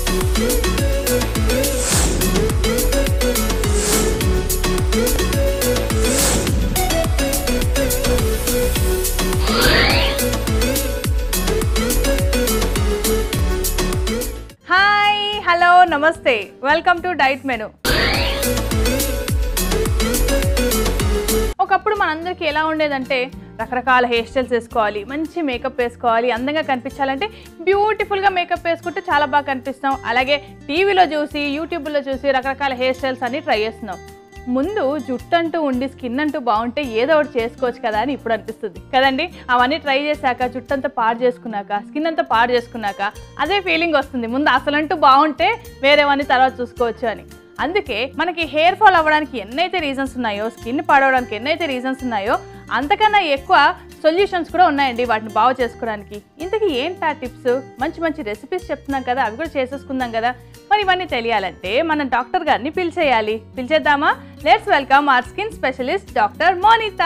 Hello నమస్తే welcome to diet menu. ఒకప్పుడు మనందరికీ ఎలా ఉండేదంటే రకరకాల హెయిర్ స్టైల్స్ వేసుకోవాలి, మంచి మేకప్ వేసుకోవాలి, అందంగా కనిపించాలంటే బ్యూటిఫుల్గా మేకప్ వేసుకుంటే చాలా బాగా కనిపిస్తాం. అలాగే టీవీలో చూసి యూట్యూబ్లో చూసి రకరకాల హెయిర్ స్టైల్స్ అన్ని ట్రై చేస్తున్నాం. ముందు జుట్టు అంటూ ఉండి స్కిన్ అంటూ బాగుంటే ఏదో ఒకటి చేసుకోవచ్చు కదా అని ఇప్పుడు అనిపిస్తుంది కదండి. అవన్నీ ట్రై చేశాక జుట్టు అంతా పాడు చేసుకున్నాక స్కిన్ అంతా పాడు చేసుకున్నాక అదే ఫీలింగ్ వస్తుంది, ముందు అసలంటూ బాగుంటే వేరేవన్నీ తర్వాత చూసుకోవచ్చు అని. అందుకే మనకి హెయిర్ ఫాల్ అవ్వడానికి ఎన్నైతే రీజన్స్ ఉన్నాయో, స్కిన్ పాడవడానికి ఎన్నైతే రీజన్స్ ఉన్నాయో అంతకన్నా ఎక్కువ సొల్యూషన్స్ కూడా ఉన్నాయండి వాటిని బాగు చేసుకోవడానికి. ఇంతకీ ఏంటా టిప్స్? మంచి మంచి రెసిపీస్ చెప్తున్నాం కదా, అవి కూడా చేసేసుకుందాం కదా. మరి ఇవన్నీ తెలియాలంటే మనం డాక్టర్ గారిని పిలిచేయాలి. పిలిచేద్దామా? Let's welcome our skin specialist doctor Monitha.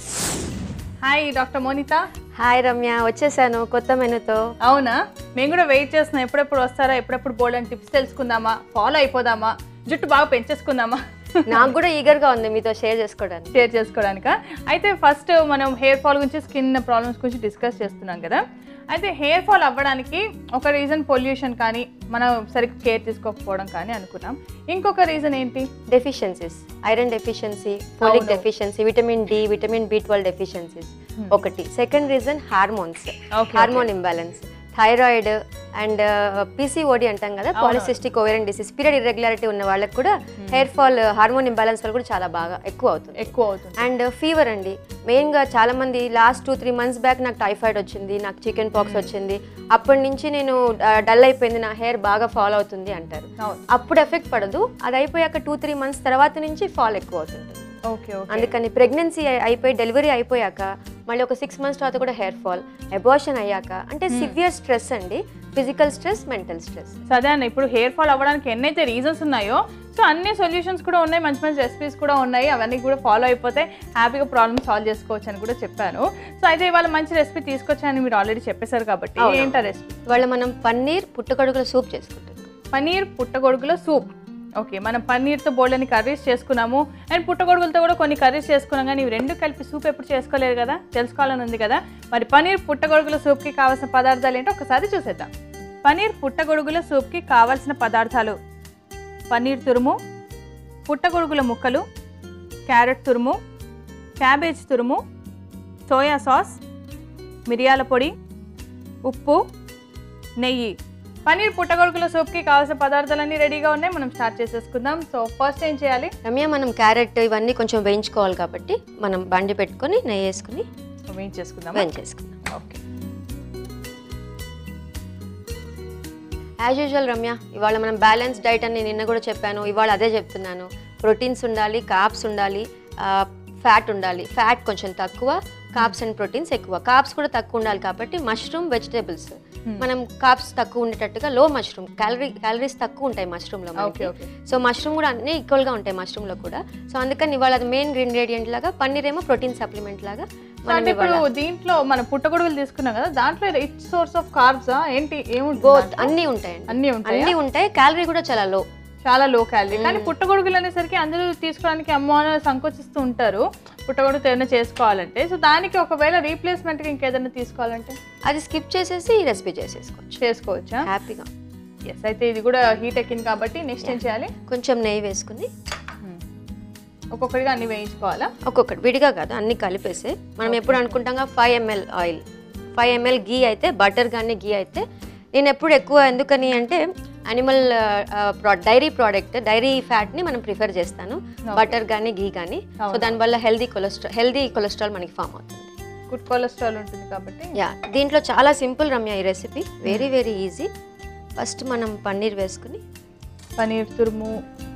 Hi doctor Monitha. Hi Ramya, వచ్చేసాను కొత్త మెనూతో. అవునా? మేము కూడా వెయిట్ చేస్తున్నాం, ఎప్పుడెప్పుడు వస్తారా, ఎప్పుడెప్పుడు బోల్డెన్ టిప్స్ తెలుసుకుందామా, ఫాలో అయిపోదామా, జుట్టు బాగా పెంచేసుకుందామా. నాకు కూడా ఈగర్గా ఉంది మీతో షేర్ చేసుకోవడానికా. అయితే ఫస్ట్ మనం హెయిర్ ఫాల్ గురించి, స్కిన్ ప్రాబ్లమ్స్ గురించి డిస్కస్ చేస్తున్నాం కదా. అయితే హెయిర్ ఫాల్ అవ్వడానికి ఒక రీజన్ పొల్యూషన్ కానీ, మనం సరిగ్గా కేర్ తీసుకోకపోవడం కానీ అనుకున్నాం. ఇంకొక రీజన్ ఏంటి? Deficiencies, iron deficiency, folic deficiency, vitamin D, vitamin B12 deficiencies ఒకటి. Second reason hormones, hormone imbalance, thyroid and PCOD అంటాం కదా, polycystic ovarian disease, period irregularity ఉన్న వాళ్ళకి కూడా హెయిర్ ఫాల్ హార్మోన్ ఇంబ్యాలెన్స్ వల్ల కూడా చాలా బాగా ఎక్కువ అవుతుంది. అండ్ ఫీవర్ అండి, మెయిన్గా చాలా మంది లాస్ట్ 2-3 మంత్స్ బ్యాక్ నాకు టైఫాయిడ్ వచ్చింది, నాకు చికెన్ పాక్స్ వచ్చింది, అప్పటి నుంచి నేను డల్ అయిపోయింది, నా హెయిర్ బాగా ఫాల్ అవుతుంది అంటారు. అప్పుడు ఎఫెక్ట్ పడదు, అది అయిపోయాక 2-3 మంత్స్ తర్వాత నుంచి ఫాల్ ఎక్కువ అవుతుంది. అందుకని ప్రెగ్నెన్సీ అయిపోయి డెలివరీ అయిపోయాక మళ్ళీ ఒక 6 మంత్స్ తర్వాత కూడా హెయిర్ ఫాల్, అబార్షన్ అయ్యాక, అంటే సివియర్ స్ట్రెస్ అండి, ఫిజికల్ స్ట్రెస్, మెంటల్ స్ట్రెస్. సరే అన్న, ఇప్పుడు హెయిర్ ఫాల్ అవ్వడానికి ఎన్నైతే రీజన్స్ ఉన్నాయో, సో అన్ని సొల్యూషన్స్ కూడా ఉన్నాయి, మంచి మంచి రెసిపీస్ కూడా ఉన్నాయి. అవన్నీ కూడా ఫాలో అయిపోతే హ్యాపీగా ప్రాబ్లమ్ సాల్వ్ చేసుకోవచ్చు అని కూడా చెప్పాను. సో అయితే ఇవాళ మంచి రెసిపీ తీసుకొచ్చానని మీరు ఆల్రెడీ చెప్పేశారు కాబట్టి ఏంటా రెసిపీ? ఇవాళ మనం పన్నీర్ పుట్టగొడుగుల సూప్ చేసుకుంటాం. పన్నీర్ పుట్టగొడుగుల సూప్. ఓకే, మనం పన్నీర్తో బోల్డని కర్రీస్ చేసుకున్నాము అండ్ పుట్టగొడుగులతో కూడా కొన్ని కర్రీస్ చేసుకున్నాం, కానీ ఇవి రెండు కలిపి సూప్ ఎప్పుడు చేసుకోలేదు కదా, తెలుసుకోవాలని ఉంది కదా. మరి పన్నీర్ పుట్టగొడుగుల సూప్కి కావాల్సిన పదార్థాలు ఏంటో ఒకసారి చూసేద్దాం. పన్నీర్ పుట్టగొడుగుల సూప్కి కావాల్సిన పదార్థాలు: పన్నీర్ తురుము, పుట్టగొడుగుల ముక్కలు, క్యారెట్ తురుము, క్యాబేజ్ తురుము, సోయా సాస్, మిరియాల పొడి, ఉప్పు, నెయ్యి. పన్నీర్ పుట్టగొడుగుల సూప్కి కావాల్సిన పదార్థాలన్నీ రెడీగా ఉన్నాయి, మనం స్టార్ట్ చేసేసుకుందాం. సో ఫస్ట్ ఏం చేయాలి రమ్య? మనం క్యారెట్ ఇవన్నీ కొంచెం వేయించుకోవాలి కాబట్టి మనం బండి పెట్టుకొని నెయ్యి వేసుకుని వేయించేసుకుందాం. ఓకే, యాజ్ యూజువల్ రమ్య, ఇవాళ మనం బ్యాలెన్స్ డైట్ అని నిన్న కూడా చెప్పాను, ఇవాళ అదే చెప్తున్నాను. ప్రోటీన్స్ ఉండాలి, కార్బ్స్ ఉండాలి, ఫ్యాట్ ఉండాలి. ఫ్యాట్ కొంచెం తక్కువ, కార్బ్స్ అండ్ ప్రోటీన్స్ ఎక్కువ. కార్బ్స్ కూడా తక్కువ ఉండాలి కాబట్టి మష్రూమ్, వెజిటేబుల్స్ మనం కార్బ్స్ తక్కువ ఉండేటట్టుగా లో మష్రూమ్, క్యాలరీస్ తక్కువ ఉంటాయి మష్రూమ్లో మనకి. సో మష్రూమ్ కూడా అన్నీ ఈక్వల్గా ఉంటాయి మష్రూమ్లో కూడా. సో అందుకని ఇవాళ అది మెయిన్ ఇంగ్రీడియంట్ లాగా, పన్నీర్ ఏమో ప్రోటీన్ సప్లిమెంట్ లాగా. ఇప్పుడు దీంట్లో మనం పుట్టగొడుగులు తీసుకున్నాం కదా, దాంట్లో రిచ్ సోర్స్ ఆఫ్ కార్బ్స్ ఏంటి? బోత్, అన్నీ ఉంటాయండి, అన్నీ ఉంటాయి. క్యాలరీ కూడా చాలా లో క్యాలరీ. కానీ పుట్టగొడుగులు అనేసరికి అందరూ తీసుకోవడానికి అమ్మో సంకోచిస్తూ ఉంటారు పుట్టగొడుగుతో ఏదైనా చేసుకోవాలంటే. సో దానికి ఒకవేళ రీప్లేస్మెంట్గా ఇంకేదైనా తీసుకోవాలంటే అది స్కిప్ చేసేసి ఈ రెసిపీ చేసుకోవచ్చా హ్యాపీగా. ఎస్, అయితే ఇది కూడా హీట్ ఎక్కింది కాబట్టి నెక్స్ట్ ఏం చేయాలి? కొంచెం నెయ్యి వేసుకుని ఒక్కొక్కటిగా అన్ని వేయించుకోవాలా? ఒక్కొక్కటి విడిగా కాదు, అన్ని కలిపేసి. మనం ఎప్పుడు అనుకుంటాం 5 ml ఆయిల్, 5 ml గీ అయితే, బటర్ కానీ గీ అయితే. నేను ఎప్పుడు ఎక్కువ ఎందుకని అంటే అనిమల్ డైరీ ప్రోడక్ట్, డైరీ ఫ్యాట్ని మనం ప్రిఫర్ చేస్తాను, బటర్ కానీ గీ కానీ. సో దానివల్ల హెల్దీ కొలెస్ట్రాల్ మనకి ఫామ్ అవుతుంది, గుడ్ కొలెస్ట్రాల్ ఉంటుంది కాబట్టి. దీంట్లో చాలా సింపుల్ రమ్య ఈ recipe, very very easy. First మనం పన్నీర్ వేసుకుని, పన్నీర్ తురుము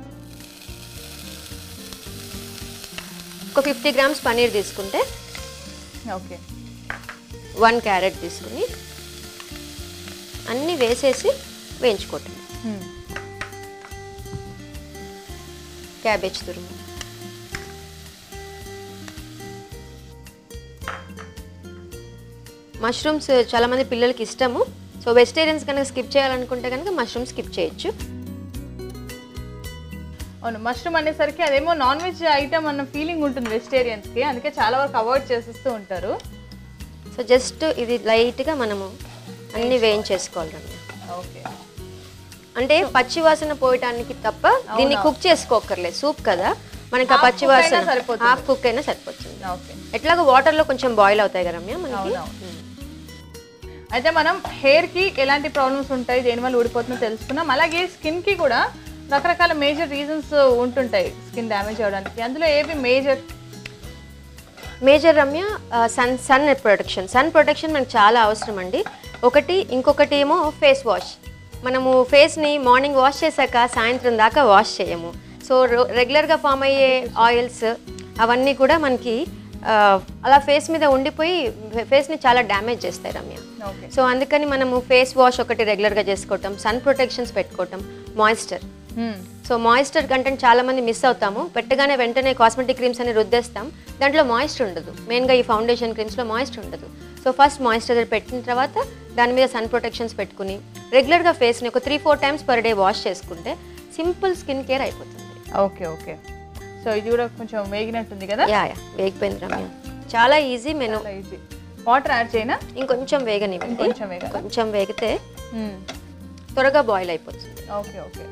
ఒక 50 grams పన్నీర్ తీసుకుంటే, ఓకే, 1 క్యారెట్ తీసుకుని అన్నీ వేసేసి వేయించుకోవటం. క్యాబేజ్ తురుము, మష్రూమ్స్ చాలా మంది పిల్లలకి ఇష్టము, సో వెజిటేరియన్స్ కనుక స్కిప్ చేయాలనుకుంటే కనుక మష్రూమ్ స్కిప్ చేయొచ్చు. అవును, మష్రూమ్ అనేసరికి అదేమో నాన్ వెజ్ ఐటమ్ అన్న ఫీలింగ్ ఉంటుంది వెజిటేరియన్స్కి, అందుకే చాలా వరకు అవాయిడ్ చేసేస్తూ ఉంటారు. సో జస్ట్ ఇది లైట్గా మనము అన్ని వేయించేసుకోవాలి రమ్య. ఓకే, అంటే పచ్చి వాసన పోయటానికి తప్ప దీన్ని కుక్ చేసుకోకర్లేదు, సూప్ కదా మనకి ఆ పచ్చి వాసన హాఫ్ కుక్ అయినా సరిపోతుంది. ఓకే, ఎట్లాగో వాటర్లో కొంచెం బాయిల్ అవుతాయి కదా రమ్య మనకి. అయితే మనం హెయిర్కి ఎలాంటి ప్రాబ్లమ్స్ ఉంటాయి, దేనివల్ల ఊడిపోతుందో తెలుసుకున్నాం. అలాగే స్కిన్కి కూడా రకరకాల మేజర్ రీజన్స్ ఉంటుంటాయి స్కిన్ డ్యామేజ్ అవ్వడానికి. అందులో ఏవి major Ramya? Sun protection. Sun protection మనకు చాలా అవసరం అండి. ఇంకొకటి ఏమో ఫేస్ వాష్. మనము ఫేస్ని మార్నింగ్ వాష్ చేశాక సాయంత్రం దాకా వాష్ చేయము. సో రెగ్యులర్గా ఫామ్ అయ్యే ఆయిల్స్ అవన్నీ కూడా మనకి అలా ఫేస్ మీద ఉండిపోయి ఫేస్ని చాలా డ్యామేజ్ చేస్తాయి రమ్య. సో అందుకని మనము ఫేస్ వాష్ ఒకటి రెగ్యులర్గా చేసుకోవటం, సన్ ప్రొటెక్షన్స్ పెట్టుకోవటం, మాయిశ్చర్. సో మాయిశ్చర్ కంటెంట్ చాలా మంది మిస్ అవుతాము. పెట్టగానే వెంటనే కాస్మెటిక్ క్రీమ్స్ అని రుద్దేస్తాం, దాంట్లో మాయిశ్చర్ ఉండదు. మెయిన్గా ఈ ఫౌండేషన్ క్రీమ్స్లో మాయిశ్చర్ ఉండదు. సో ఫస్ట్ మాయిశ్చరైజర్ పెట్టిన తర్వాత దాని మీద సన్ ప్రొటెక్షన్స్ పెట్టుకుని రెగ్యులర్గా ఫేస్ని ఒక 3-4 times per day వాష్ చేసుకుంటే సింపుల్ స్కిన్ కేర్ అయిపోతుంది. ఓకే ఓకే, సో ఇది కూడా కొంచెం వేగినట్టుంది కదా? యా వేగిపోయింది రమ్య, చాలా easy menu. Easy. Water add చేయనా? ఇంకొంచెం వేగనివ్వండి, కొంచెం వేగితే త్వరగా బాయిల్ అయిపోతుంది. Okay okay.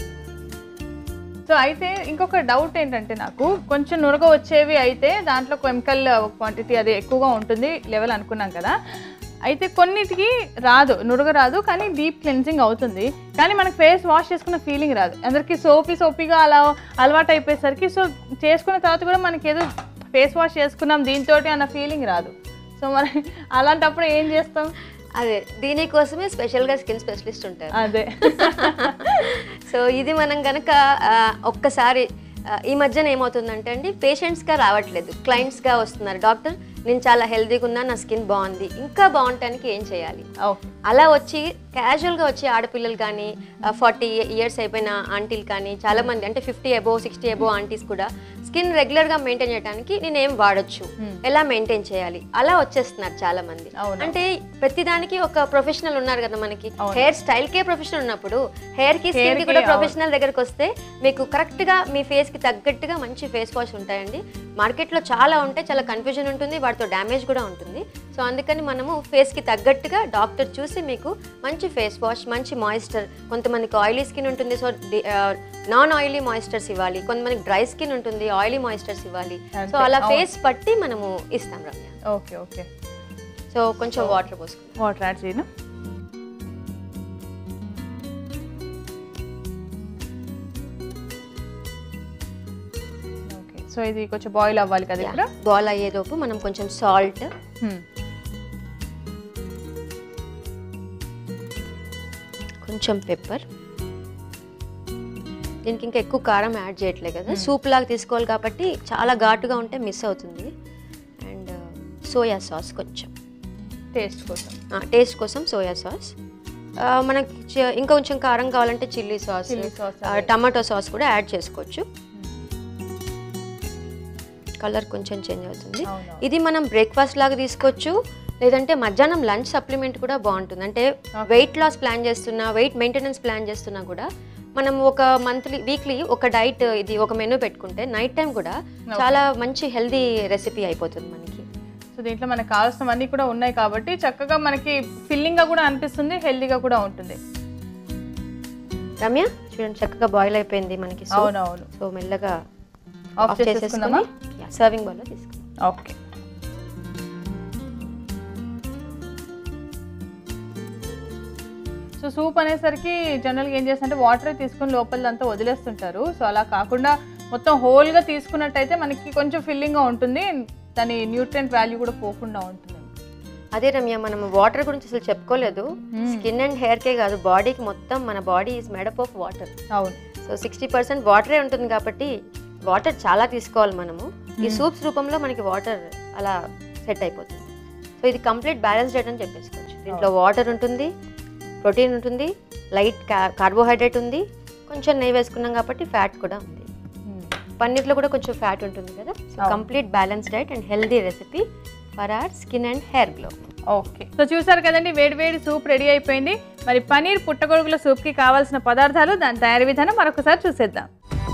సో అయితే ఇంకొక డౌట్ ఏంటంటే, నాకు కొంచెం నురగ వచ్చేవి అయితే దాంట్లో కెమికల్ క్వాంటిటీ అది ఎక్కువగా ఉంటుంది లెవెల్ అనుకున్నాం కదా. అయితే కొన్నిటికి రాదు, నురగ రాదు, కానీ డీప్ క్లెన్జింగ్ అవుతుంది, కానీ మనకి ఫేస్ వాష్ చేసుకున్న ఫీలింగ్ రాదు. అందరికి సోపీగా అలా అలవాటు అయిపోయేసరికి సో చేసుకున్న తర్వాత కూడా మనకి ఏదో ఫేస్ వాష్ చేసుకున్నాం దీంతో అన్న ఫీలింగ్ రాదు. సో మరి అలాంటప్పుడు ఏం చేస్తాం? అదే దీనికోసమే స్పెషల్గా స్కిన్ స్పెషలిస్ట్ ఉంటారు. అదే సో ఇది మనం కనుక ఒక్కసారి ఈ మధ్యన ఏమవుతుందంటే అండి, పేషెంట్స్గా రావట్లేదు, క్లయింట్స్గా వస్తున్నారు. డాక్టర్ నేను చాలా హెల్తీగా ఉన్నా, నా స్కిన్ బాగుంది, ఇంకా బాగుంటానికి ఏం చేయాలి? అలా వచ్చి క్యాజువల్గా వచ్చే ఆడపిల్లలు కానీ 40 years అయిపోయిన ఆంటీలు కానీ చాలామంది, అంటే 50 above 60 above ఆంటీస్ కూడా స్కిన్ రెగ్యులర్గా మెయింటైన్ చేయడానికి నేనేం వాడచ్చు, ఎలా మెయింటైన్ చేయాలి, అలా వచ్చేస్తున్నారు చాలా మంది. అంటే ప్రతిదానికి ఒక ప్రొఫెషనల్ ఉన్నారు కదా మనకి. హెయిర్ స్టైల్కే ప్రొఫెషనల్ ఉన్నప్పుడు హెయిర్కి స్కిన్కి కూడా ప్రొఫెషనల్ దగ్గరకు వస్తే మీకు కరెక్ట్గా మీ ఫేస్కి తగ్గట్టుగా మంచి ఫేస్ వాష్ ఉంటాయండి. మార్కెట్లో చాలా ఉంటాయి, చాలా కన్ఫ్యూజన్ ఉంటుంది, వాటితో డ్యామేజ్ కూడా ఉంటుంది. సో అందుకని మనము ఫేస్కి తగ్గట్టుగా డాక్టర్ చూసి మీకు మంచి ఫేస్ వాష్, మంచి మాయిశ్చర్. కొంతమందికి ఆయిలీ స్కిన్ ఉంటుంది, సో నాన్ ఆయిలీ మాయిశ్చర్స్ ఇవ్వాలి. కొంతమందికి డ్రై స్కిన్ ఉంటుంది, ఆయిలీ మాయిశ్చర్స్ ఇవ్వాలి. సో అలా ఫేస్ పట్టి మనము ఇస్తాం రమ్య. Okay okay. సో కొంచెం వాటర్ పోసుకుంటాం. వాటర్ యాడ్ చేయను. ఓకే, సో ఇది కొంచెం బాయిల్ అవ్వాలి కదా. ఇక్కడ బాయిల్ అయ్యేలోపు మనం కొంచెం సాల్ట్, కొంచెం పెప్పర్, దీనికి ఇంకా ఎక్కువ కారం యాడ్ చేయట్లేదు కదా, సూప్ లాగా తీసుకోవాలి కాబట్టి చాలా ఘాటుగా ఉంటే మిస్ అవుతుంది. అండ్ సోయా సాస్ కొంచెం టేస్ట్ కోసం సోయా సాస్. మనకి ఇంకా కొంచెం కారం కావాలంటే చిల్లీ సాస్, టమాటో సాస్ కూడా యాడ్ చేసుకోవచ్చు. కలర్ కొంచెం చేంజ్ అవుతుంది. ఇది మనం బ్రేక్ఫాస్ట్ లాగా తీసుకోవచ్చు, లేదంటే మధ్యాహ్నం లంచ్ సప్లిమెంట్ కూడా బాగుంటుంది. అంటే వెయిట్ లాస్ ప్లాన్ చేస్తున్నా, వెయిట్ మెయింటెనెన్స్ ప్లాన్ చేస్తున్నా కూడా మనం ఒక వీక్లీ ఒక డైట్, ఇది ఒక మెనూ పెట్టుకుంటే నైట్ టైం కూడా చాలా మంచి హెల్దీ రెసిపీ అయిపోతుంది మనకి. సో దీంట్లో మనకు కావాల్సినవన్నీ కూడా ఉన్నాయి కాబట్టి చక్కగా మనకి ఫిల్లింగ్గా కూడా అనిపిస్తుంది, హెల్దీగా కూడా ఉంటుంది. రమ్య చూడండి చక్కగా బాయిల్ అయిపోయింది మనకి. అవునవును. సో మెల్లగా ఆఫ్ చేసేసుకుందామా? సర్వింగ్ బౌల్లో తీసుకుందాం. ఓకే. సో సూప్ అనేసరికి జనరల్గా ఏం చేస్తుంటే వాటర్ తీసుకుని లోపలంతా వదిలేస్తుంటారు. సో అలా కాకుండా మొత్తం హోల్గా తీసుకున్నట్టయితే మనకి కొంచెం ఫిల్లింగ్గా ఉంటుంది, దాని న్యూట్రియంట్ వాల్యూ కూడా పోకుండా ఉంటుంది. అదే రమ్య, మనం వాటర్ గురించి అసలు చెప్పుకోలేదు. స్కిన్ అండ్ హెయిర్కే కాదు, బాడీకి మొత్తం, మన body is made up of water. అవును. సో 60% వాటరే ఉంటుంది కాబట్టి వాటర్ చాలా తీసుకోవాలి మనము. ఈ సూప్స్ రూపంలో మనకి వాటర్ అలా సెట్ అయిపోతుంది. సో ఇది కంప్లీట్ బ్యాలెన్స్ డైట్ అని చెప్పేసుకోవచ్చు. దీంట్లో వాటర్ ఉంటుంది, ప్రోటీన్ ఉంటుంది, లైట్ కార్బోహైడ్రేట్ ఉంది, కొంచెం నెయ్యి వేసుకున్నాం కాబట్టి ఫ్యాట్ కూడా ఉంది. పన్నీర్లో కూడా కొంచెం ఫ్యాట్ ఉంటుంది కదా. So complete balance diet and healthy recipe for our skin and hair glow. Okay, so చూసారు కదండి, వేడి సూప్ రెడీ అయిపోయింది. మరి పనీర్ పుట్టగొడుగుల సూప్కి కావాల్సిన పదార్థాలు, దాని తయారీ విధానం మరొకసారి చూసేద్దాం.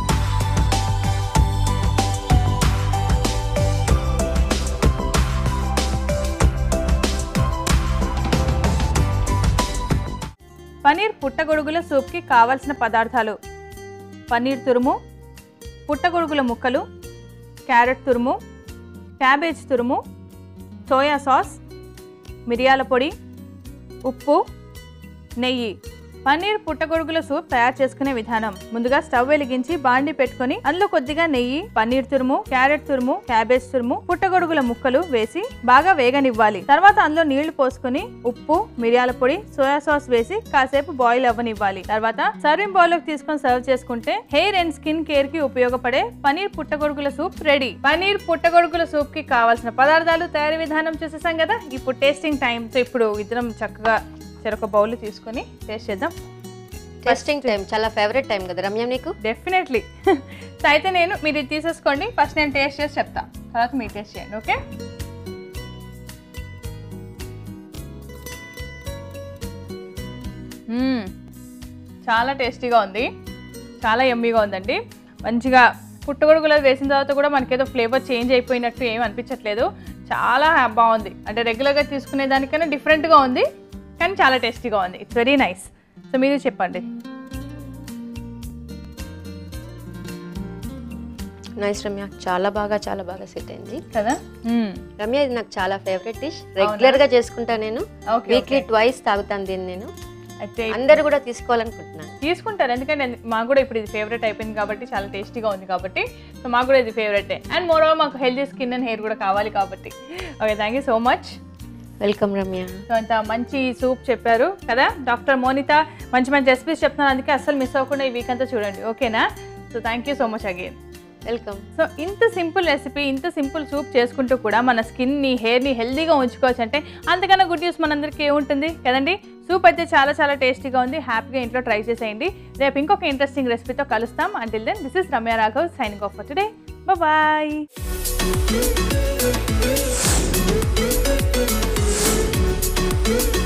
పనీర్ పుట్టగొడుగుల సూప్కి కావాల్సిన పదార్థాలు: పనీర్ తురుము, పుట్టగొడుగుల ముక్కలు, క్యారెట్ తురుము, క్యాబేజ్ తురుము, సోయా సాస్, మిరియాల పొడి, ఉప్పు, నెయ్యి. పన్నీర్ పుట్టగొడుగుల సూప్ తయారు చేసుకునే విధానం: ముందుగా స్టవ్ వెలిగించి బాండి పెట్టుకుని అందులో కొద్దిగా నెయ్యి, పన్నీర్ తురుము, క్యారెట్ తురుము, క్యాబేజ్ తురుము, పుట్టగొడుగుల ముక్కలు వేసి బాగా వేగనివ్వాలి. తర్వాత అందులో నీళ్లు పోసుకుని ఉప్పు, మిరియాల పొడి, సోయా సాస్ వేసి కాసేపు బాయిల్ అవ్వనివ్వాలి. తర్వాత సర్వింగ్ బౌల్ లోకి తీసుకొని సర్వ్ చేసుకుంటే హెయిర్ అండ్ స్కిన్ కేర్ కి ఉపయోగపడే పనీర్ పుట్టగొడుగుల సూప్ రెడీ. పనీర్ పుట్టగొడుగుల సూప్ కి కావాల్సిన పదార్థాలు, తయారీ విధానం చూసేసాం కదా. ఇప్పుడు టేస్టింగ్ టైం. సో ఇప్పుడు ఇద్దరం చక్కగా చెరొక బౌల్ తీసుకొని టేస్ట్ చేద్దాం. టెస్టింగ్ టైం చాలా ఫేవరెట్ టైం కదా రమ్య నీకు? డెఫినెట్లీ. సో అయితే మీరు ఇది తీసేసుకోండి, ఫస్ట్ నేను టేస్ట్ చేసి చెప్తా, తర్వాత మీరు టేస్ట్ చేయండి. ఓకే, చాలా టేస్టీగా ఉంది, చాలా యమ్మీగా ఉందండి. మంచిగా పుట్టగొడుగులు వేసిన తర్వాత కూడా మనకేదో ఫ్లేవర్ చేంజ్ అయిపోయినట్టు ఏమి అనిపించట్లేదు. చాలా బాగుంది, అంటే రెగ్యులర్గా తీసుకునే దానికన్నా డిఫరెంట్గా ఉంది, కానీ చాలా టేస్టీగా ఉంది. It's very nice. సో మీరు చెప్పండి. నైస్ రమ్య, చాలా బాగా సెట్ అయింది కదా. రమ్య ఇది నాకు చాలా ఫేవరెట్ డిష్, రెగ్యులర్ గా చేసుకుంటా నేను. వీక్లీ ట్వైస్ తాగుతాను దీన్ని నేను. అయితే అందరు కూడా తీసుకోవాలనుకుంటున్నాను. తీసుకుంటారు, ఎందుకంటే మాకు కూడా ఇప్పుడు ఇది ఫేవరెట్ అయిపోయింది కాబట్టి, చాలా టేస్టీగా ఉంది కాబట్టి. సో మాకు కూడా ఇది ఫేవరెట్. అండ్ మోర్ ఓవర్ మాకు హెల్తీ స్కిన్ అండ్ హెయిర్ కూడా కావాలి కాబట్టి. Okay, thank you so much. Welcome Ramya. So అంత మంచి సూప్ చెప్పారు కదా డాక్టర్ మోనిత. మంచి రెసిపీస్ చెప్తున్నాను, అందుకే అస్సలు మిస్ అవ్వకుండా ఈ వీక్ అంతా చూడండి. ఓకేనా? So thank you so much again. Welcome. So ఇంత సింపుల్ రెసిపీ, ఇంత సింపుల్ సూప్ చేసుకుంటూ కూడా మన స్కిన్ని, హెయిర్ని హెల్దీగా ఉంచుకోవచ్చు అంటే అంతకన్నా గుడ్ న్యూస్ మనందరికీ ఏముంటుంది కదండి. సూప్ అయితే చాలా టేస్టీగా ఉంది. హ్యాపీగా ఇంట్లో ట్రై చేసేయండి. రేపు ఇంకొక ఇంట్రెస్టింగ్ రెసిపీతో కలుస్తాం. Until then, this is Ramya Raghav signing off for today. Bye.